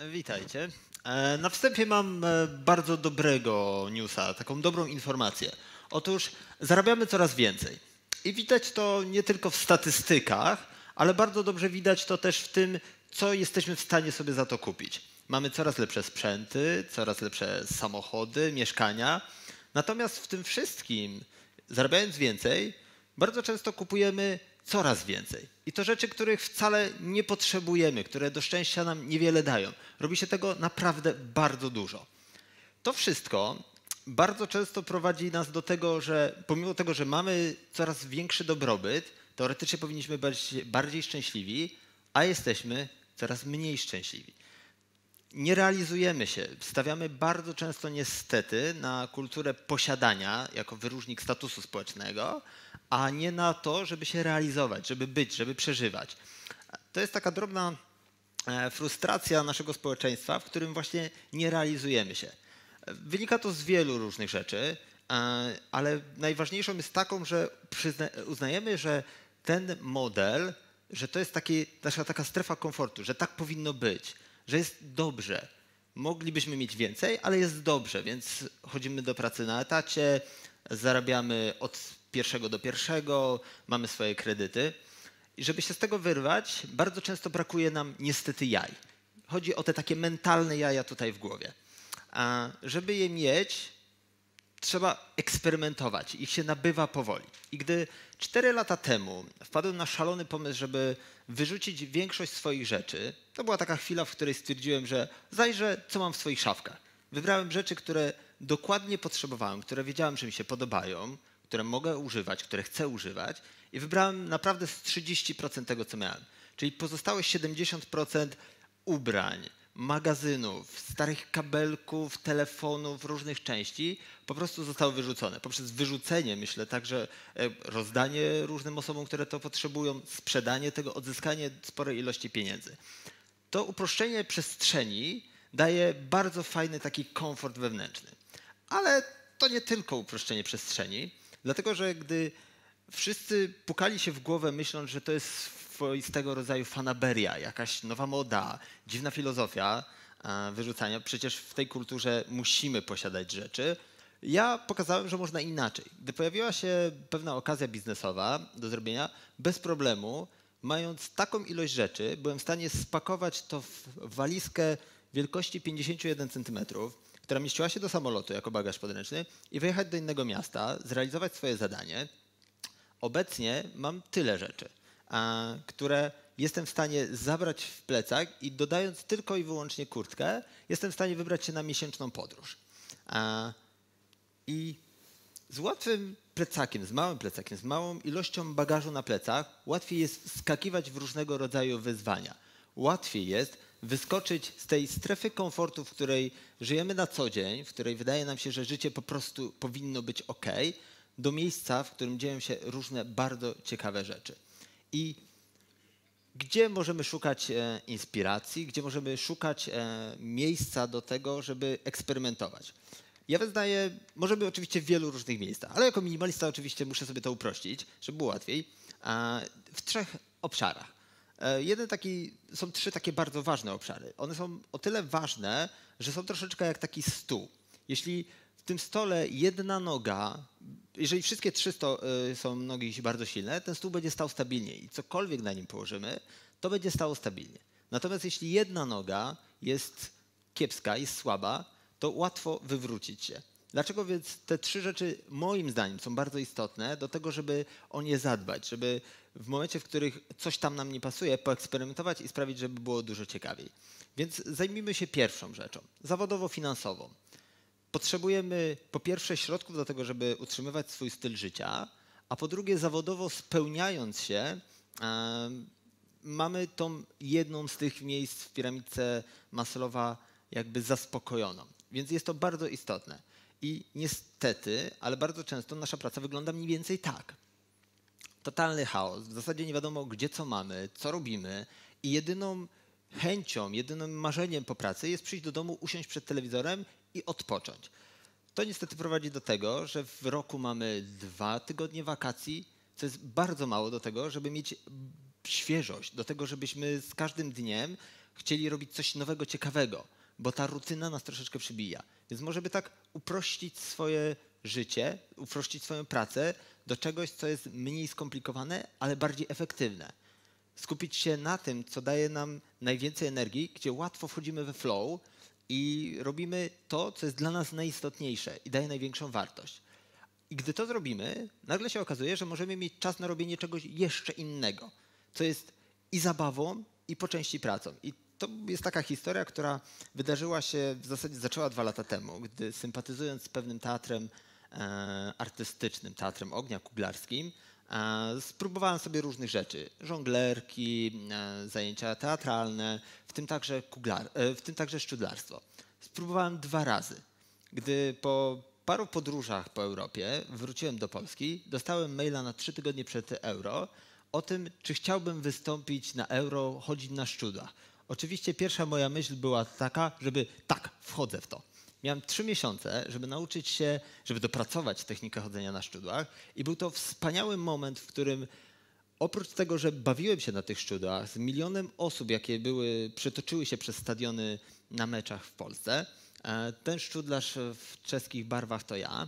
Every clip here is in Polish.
Witajcie. Na wstępie mam bardzo dobrego newsa, taką dobrą informację. Otóż zarabiamy coraz więcej. I widać to nie tylko w statystykach, ale bardzo dobrze widać to też w tym, co jesteśmy w stanie sobie za to kupić. Mamy coraz lepsze sprzęty, coraz lepsze samochody, mieszkania. Natomiast w tym wszystkim, zarabiając więcej, bardzo często kupujemy coraz więcej. I to rzeczy, których wcale nie potrzebujemy, które do szczęścia nam niewiele dają. Robi się tego naprawdę bardzo dużo. To wszystko bardzo często prowadzi nas do tego, że pomimo tego, że mamy coraz większy dobrobyt, teoretycznie powinniśmy być bardziej szczęśliwi, a jesteśmy coraz mniej szczęśliwi. Nie realizujemy się. Stawiamy bardzo często niestety na kulturę posiadania jako wyróżnik statusu społecznego, a nie na to, żeby się realizować, żeby być, żeby przeżywać. To jest taka drobna frustracja naszego społeczeństwa, w którym właśnie nie realizujemy się. Wynika to z wielu różnych rzeczy, ale najważniejszą jest taką, że uznajemy, że ten model, że to jest nasza taka strefa komfortu, że tak powinno być, że jest dobrze. Moglibyśmy mieć więcej, ale jest dobrze, więc chodzimy do pracy na etacie, zarabiamy od pierwszego do pierwszego, mamy swoje kredyty. I żeby się z tego wyrwać, bardzo często brakuje nam niestety jaj. Chodzi o te takie mentalne jaja tutaj w głowie. A żeby je mieć, trzeba eksperymentować. Ich się nabywa powoli. I gdy 4 lata temu wpadłem na szalony pomysł, żeby wyrzucić większość swoich rzeczy, to była taka chwila, w której stwierdziłem, że zajrzę, co mam w swoich szafkach. Wybrałem rzeczy, które dokładnie potrzebowałem, które wiedziałem, że mi się podobają, które mogę używać, które chcę używać i wybrałem naprawdę z 30% tego, co miałem. Czyli pozostałe 70% ubrań, magazynów, starych kabelków, telefonów, różnych części po prostu zostały wyrzucone. Poprzez wyrzucenie, myślę, także rozdanie różnym osobom, które to potrzebują, sprzedanie tego, odzyskanie sporej ilości pieniędzy. To uproszczenie przestrzeni daje bardzo fajny taki komfort wewnętrzny. Ale to nie tylko uproszczenie przestrzeni, dlatego że gdy wszyscy pukali się w głowę myśląc, że to jest swoistego rodzaju fanaberia, jakaś nowa moda, dziwna filozofia wyrzucania. Przecież w tej kulturze musimy posiadać rzeczy. Ja pokazałem, że można inaczej. Gdy pojawiła się pewna okazja biznesowa do zrobienia, bez problemu, mając taką ilość rzeczy, byłem w stanie spakować to w walizkę wielkości 51 cm, która mieściła się do samolotu jako bagaż podręczny i wyjechać do innego miasta, zrealizować swoje zadanie. Obecnie mam tyle rzeczy, które jestem w stanie zabrać w plecak i dodając tylko i wyłącznie kurtkę, jestem w stanie wybrać się na miesięczną podróż. I z łatwym plecakiem, z małym plecakiem, z małą ilością bagażu na plecach łatwiej jest skakiwać w różnego rodzaju wyzwania. Łatwiej jest wyskoczyć z tej strefy komfortu, w której żyjemy na co dzień, w której wydaje nam się, że życie po prostu powinno być ok, do miejsca, w którym dzieją się różne bardzo ciekawe rzeczy. I gdzie możemy szukać inspiracji, gdzie możemy szukać miejsca do tego, żeby eksperymentować. Ja wyznaję, możemy oczywiście w wielu różnych miejscach, ale jako minimalista oczywiście muszę sobie to uprościć, żeby było łatwiej, w 3 obszarach. Są 3 takie bardzo ważne obszary. One są o tyle ważne, że są troszeczkę jak taki stół. Jeśli w tym stole jedna noga, jeżeli wszystkie 3 są nogi bardzo silne, ten stół będzie stał stabilnie i cokolwiek na nim położymy, to będzie stało stabilnie. Natomiast jeśli jedna noga jest kiepska, jest słaba, to łatwo wywrócić się. Dlaczego więc te 3 rzeczy moim zdaniem są bardzo istotne do tego, żeby o nie zadbać, żeby w momencie, w których coś tam nam nie pasuje, poeksperymentować i sprawić, żeby było dużo ciekawiej. Więc zajmijmy się pierwszą rzeczą, zawodowo-finansową. Potrzebujemy po pierwsze środków do tego, żeby utrzymywać swój styl życia, a po drugie zawodowo spełniając się, mamy tą jedną z tych miejsc w piramidce Maslowa jakby zaspokojoną. Więc jest to bardzo istotne. I niestety, ale bardzo często nasza praca wygląda mniej więcej tak. Totalny chaos. W zasadzie nie wiadomo, gdzie co mamy, co robimy i jedyną chęcią, jedynym marzeniem po pracy jest przyjść do domu, usiąść przed telewizorem i odpocząć. To niestety prowadzi do tego, że w roku mamy 2 tygodnie wakacji, co jest bardzo mało do tego, żeby mieć świeżość, do tego, żebyśmy z każdym dniem chcieli robić coś nowego, ciekawego, bo ta rutyna nas troszeczkę przybija. Więc może by tak uprościć swoje życie, uprościć swoją pracę do czegoś, co jest mniej skomplikowane, ale bardziej efektywne. Skupić się na tym, co daje nam najwięcej energii, gdzie łatwo wchodzimy we flow i robimy to, co jest dla nas najistotniejsze i daje największą wartość. I gdy to zrobimy, nagle się okazuje, że możemy mieć czas na robienie czegoś jeszcze innego, co jest i zabawą, i po części pracą. I to jest taka historia, która wydarzyła się, w zasadzie zaczęła 2 lata temu, gdy sympatyzując z pewnym teatrem artystycznym, Teatrem Ognia Kuglarskim, spróbowałem sobie różnych rzeczy. Żonglerki, zajęcia teatralne, w tym także szczudlarstwo. Spróbowałem 2 razy. Gdy po paru podróżach po Europie wróciłem do Polski, dostałem maila na 3 tygodnie przed Euro o tym, czy chciałbym wystąpić na Euro, chodzić na szczudłach. Oczywiście pierwsza moja myśl była taka, żeby tak, wchodzę w to. Miałem 3 miesiące, żeby nauczyć się, żeby dopracować technikę chodzenia na szczudłach i był to wspaniały moment, w którym oprócz tego, że bawiłem się na tych szczudłach z milionem osób, jakie przetoczyły się przez stadiony na meczach w Polsce, ten szczudlarz w czeskich barwach to ja,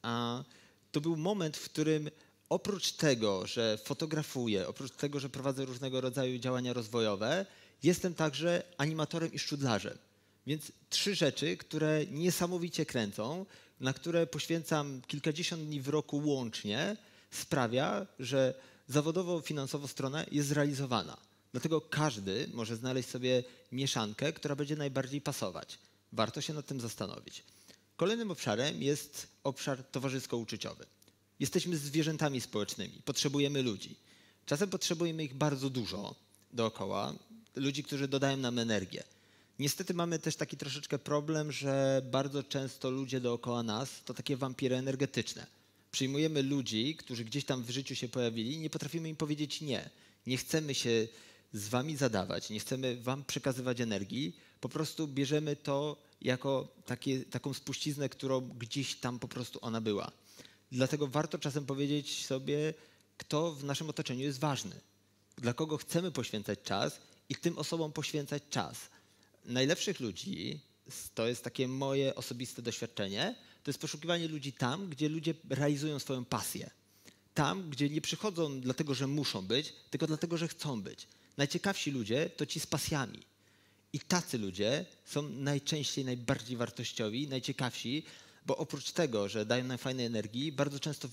to był moment, w którym oprócz tego, że fotografuję, oprócz tego, że prowadzę różnego rodzaju działania rozwojowe, jestem także animatorem i szczudlarzem. Więc 3 rzeczy, które niesamowicie kręcą, na które poświęcam kilkadziesiąt dni w roku łącznie, sprawia, że zawodowo, finansowo strona jest zrealizowana. Dlatego każdy może znaleźć sobie mieszankę, która będzie najbardziej pasować. Warto się nad tym zastanowić. Kolejnym obszarem jest obszar towarzysko-uczuciowy. Jesteśmy zwierzętami społecznymi, potrzebujemy ludzi. Czasem potrzebujemy ich bardzo dużo dookoła, ludzi, którzy dodają nam energię. Niestety mamy też taki troszeczkę problem, że bardzo często ludzie dookoła nas to takie wampiry energetyczne. Przyjmujemy ludzi, którzy gdzieś tam w życiu się pojawili i nie potrafimy im powiedzieć nie. Nie chcemy się z wami zadawać, nie chcemy wam przekazywać energii, po prostu bierzemy to jako taką spuściznę, którą gdzieś tam po prostu ona była. Dlatego warto czasem powiedzieć sobie, kto w naszym otoczeniu jest ważny, dla kogo chcemy poświęcać czas i tym osobom poświęcać czas. Najlepszych ludzi, to jest takie moje osobiste doświadczenie, to jest poszukiwanie ludzi tam, gdzie ludzie realizują swoją pasję. Tam, gdzie nie przychodzą dlatego, że muszą być, tylko dlatego, że chcą być. Najciekawsi ludzie to ci z pasjami. I tacy ludzie są najczęściej najbardziej wartościowi, najciekawsi, bo oprócz tego, że dają nam fajnej energii, bardzo często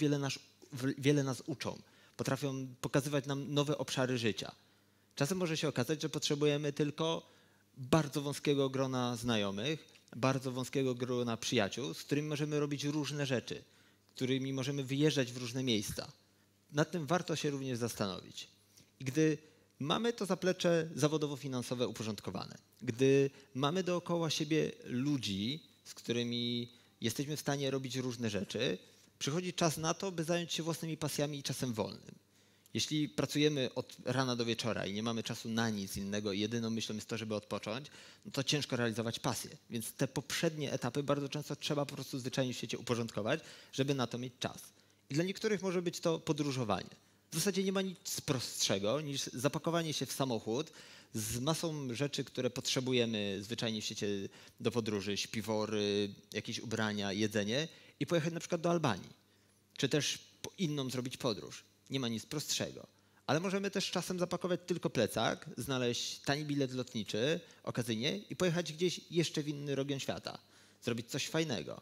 wiele nas uczą. Potrafią pokazywać nam nowe obszary życia. Czasem może się okazać, że potrzebujemy tylko bardzo wąskiego grona znajomych, bardzo wąskiego grona przyjaciół, z którymi możemy robić różne rzeczy, którymi możemy wyjeżdżać w różne miejsca. Nad tym warto się również zastanowić. I gdy mamy to zaplecze zawodowo-finansowe uporządkowane, gdy mamy dookoła siebie ludzi, z którymi jesteśmy w stanie robić różne rzeczy, przychodzi czas na to, by zająć się własnymi pasjami i czasem wolnym. Jeśli pracujemy od rana do wieczora i nie mamy czasu na nic innego i jedyną myślą jest to, żeby odpocząć, no to ciężko realizować pasję. Więc te poprzednie etapy bardzo często trzeba po prostu zwyczajnie w świecie uporządkować, żeby na to mieć czas. I dla niektórych może być to podróżowanie. W zasadzie nie ma nic prostszego niż zapakowanie się w samochód z masą rzeczy, które potrzebujemy zwyczajnie w świecie do podróży, śpiwory, jakieś ubrania, jedzenie i pojechać na przykład do Albanii. Czy też inną zrobić podróż. Nie ma nic prostszego. Ale możemy też czasem zapakować tylko plecak, znaleźć tani bilet lotniczy okazyjnie i pojechać gdzieś jeszcze w inny region świata. Zrobić coś fajnego.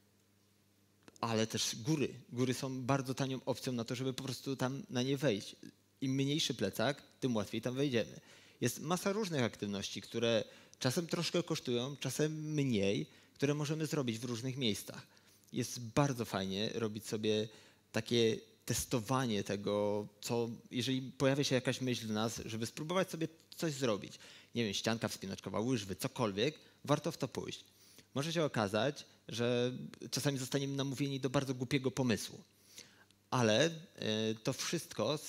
Ale też góry. Góry są bardzo tanią opcją na to, żeby po prostu tam na nie wejść. Im mniejszy plecak, tym łatwiej tam wejdziemy. Jest masa różnych aktywności, które czasem troszkę kosztują, czasem mniej, które możemy zrobić w różnych miejscach. Jest bardzo fajnie robić sobie takie testowanie tego, jeżeli pojawia się jakaś myśl w nas, żeby spróbować sobie coś zrobić. Nie wiem, ścianka wspinaczkowa, łyżwy, cokolwiek, warto w to pójść. Może się okazać, że czasami zostaniemy namówieni do bardzo głupiego pomysłu. Ale to wszystko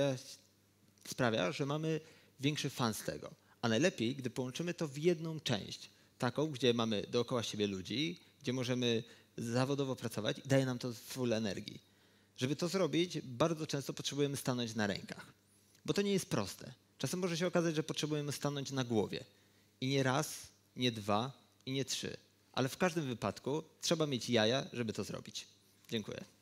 sprawia, że mamy większy fan z tego. A najlepiej, gdy połączymy to w jedną część. Taką, gdzie mamy dookoła siebie ludzi, gdzie możemy zawodowo pracować i daje nam to full energii. Żeby to zrobić, bardzo często potrzebujemy stanąć na rękach. Bo to nie jest proste. Czasem może się okazać, że potrzebujemy stanąć na głowie. I nie raz, nie dwa i nie trzy. Ale w każdym wypadku trzeba mieć jaja, żeby to zrobić. Dziękuję.